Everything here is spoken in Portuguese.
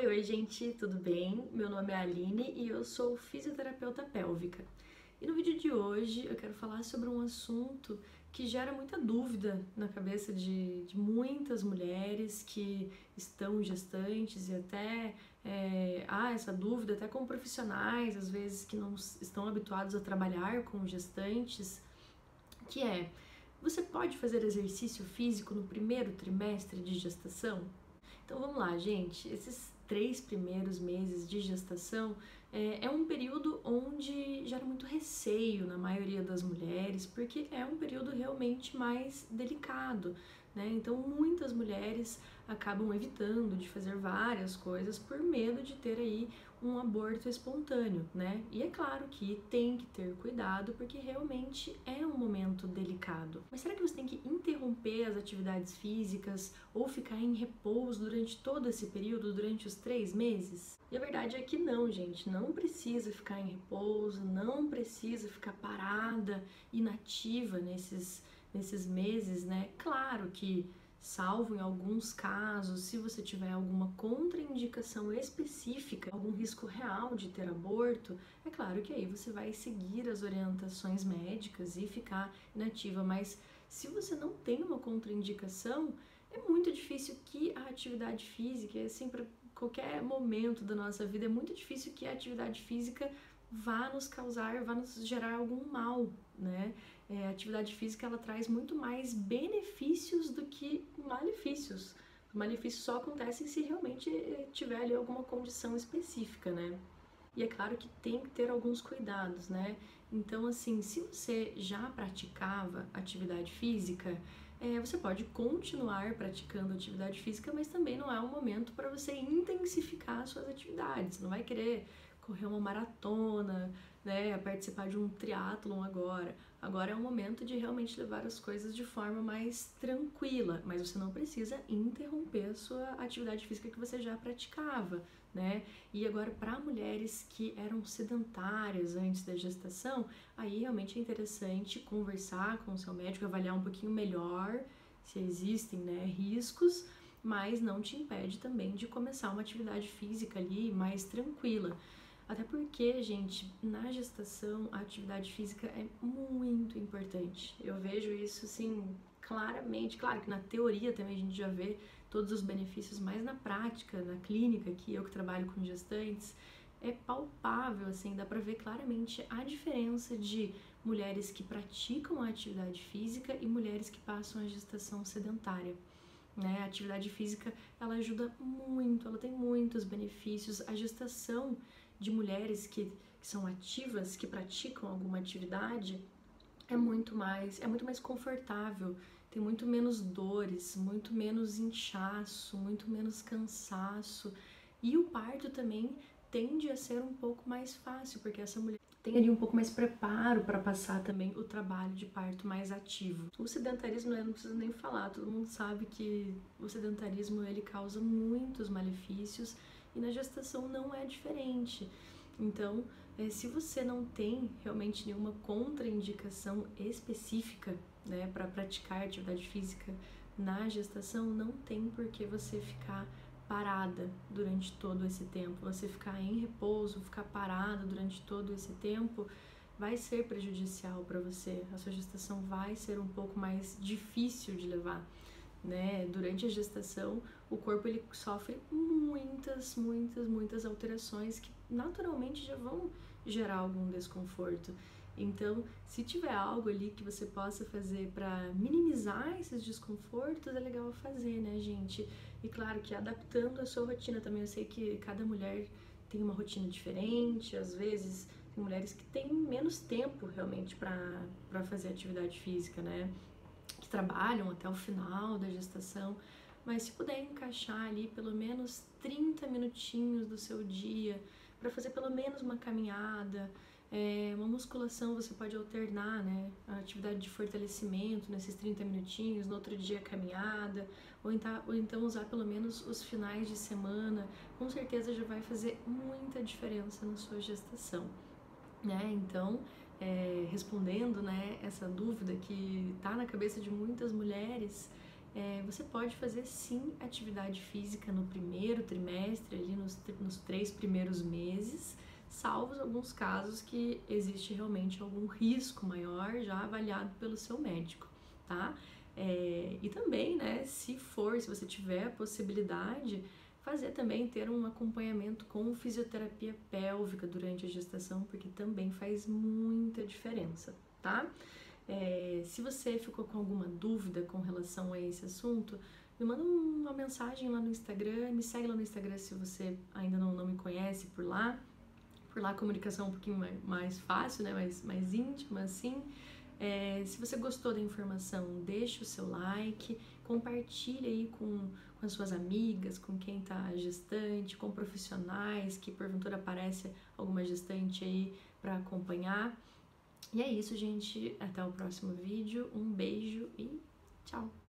Oi, gente, tudo bem? Meu nome é Aline e eu sou fisioterapeuta pélvica. E no vídeo de hoje eu quero falar sobre um assunto que gera muita dúvida na cabeça de muitas mulheres que estão gestantes e até há essa dúvida até com profissionais, às vezes que não estão habituados a trabalhar com gestantes, que é: você pode fazer exercício físico no primeiro trimestre de gestação? Então vamos lá, gente. Esses 3 primeiros meses de gestação é um período onde gera muito receio na maioria das mulheres, porque é um período realmente mais delicado, né? Então muitas mulheres acabam evitando de fazer várias coisas por medo de ter aí um aborto espontâneo, né? E é claro que tem que ter cuidado porque realmente é um momento delicado. Mas será que você tem que interromper as atividades físicas ou ficar em repouso durante todo esse período, durante os 3 meses? E a verdade é que não, gente, não precisa ficar em repouso, não precisa ficar parada, inativa nesses meses, né? Claro que, salvo em alguns casos, se você tiver alguma contraindicação específica, algum risco real de ter aborto, é claro que aí você vai seguir as orientações médicas e ficar inativa, mas se você não tem uma contraindicação, é muito difícil que a atividade física, assim, para qualquer momento da nossa vida, é muito difícil que a atividade física vá nos gerar algum mal, né? A atividade física, ela traz muito mais benefícios do que malefícios. Os malefícios só acontecem se realmente tiver ali alguma condição específica, né? E é claro que tem que ter alguns cuidados, né? Então, assim, se você já praticava atividade física, você pode continuar praticando atividade física, mas também não é um momento para você intensificar suas atividades. Você não vai querer correr uma maratona, né, participar de um triatlon agora. Agora é o momento de realmente levar as coisas de forma mais tranquila, mas você não precisa interromper a sua atividade física que você já praticava, né? E agora, para mulheres que eram sedentárias antes da gestação, aí realmente é interessante conversar com o seu médico, avaliar um pouquinho melhor se existem, né, riscos, mas não te impede também de começar uma atividade física ali mais tranquila. Até porque, gente, na gestação a atividade física é muito importante. Eu vejo isso, assim, claramente. Claro que na teoria também a gente já vê todos os benefícios, mas na prática, na clínica, que eu que trabalho com gestantes, é palpável, assim, dá pra ver claramente a diferença de mulheres que praticam a atividade física e mulheres que passam a gestação sedentária. Né? A atividade física, ela ajuda muito, ela tem muitos benefícios. A gestação de mulheres que são ativas, que praticam alguma atividade, é muito mais confortável, tem muito menos dores, muito menos inchaço, muito menos cansaço. E o parto também tende a ser um pouco mais fácil, porque essa mulher tem ali um pouco mais preparo para passar também o trabalho de parto mais ativo. O sedentarismo, eu não preciso nem falar, todo mundo sabe que o sedentarismo ele causa muitos malefícios e na gestação não é diferente. Então, se você não tem realmente nenhuma contraindicação específica, né, para praticar atividade física na gestação, não tem por que você ficar parada durante todo esse tempo. Você ficar em repouso, ficar parada durante todo esse tempo, vai ser prejudicial para você. A sua gestação vai ser um pouco mais difícil de levar, né? Durante a gestação, o corpo ele sofre muitas alterações que naturalmente já vão gerar algum desconforto. Então, se tiver algo ali que você possa fazer para minimizar esses desconfortos, é legal fazer, né, gente? E claro que adaptando a sua rotina também. Eu sei que cada mulher tem uma rotina diferente, às vezes tem mulheres que têm menos tempo realmente para fazer atividade física, né? Que trabalham até o final da gestação, mas se puder encaixar ali pelo menos 30 minutinhos do seu dia para fazer pelo menos uma caminhada, uma musculação, você pode alternar, né, a atividade de fortalecimento nesses 30 minutinhos, no outro dia caminhada, ou então usar pelo menos os finais de semana, com certeza já vai fazer muita diferença na sua gestação, né? Então, respondendo, né, essa dúvida que está na cabeça de muitas mulheres, Você pode fazer sim atividade física no primeiro trimestre, ali nos 3 primeiros meses, salvo alguns casos que existe realmente algum risco maior já avaliado pelo seu médico, tá? E também, né, se você tiver a possibilidade, fazer também, ter um acompanhamento com fisioterapia pélvica durante a gestação, porque também faz muita diferença, tá? Se você ficou com alguma dúvida com relação a esse assunto, me manda uma mensagem lá no Instagram, me segue lá no Instagram se você ainda não me conhece por lá. Por lá a comunicação é um pouquinho mais fácil, né? mais íntima, assim. Se você gostou da informação, deixa o seu like, compartilha aí com as suas amigas, com quem tá gestante, com profissionais que porventura aparece alguma gestante aí para acompanhar. E é isso, gente. Até o próximo vídeo. Um beijo e tchau!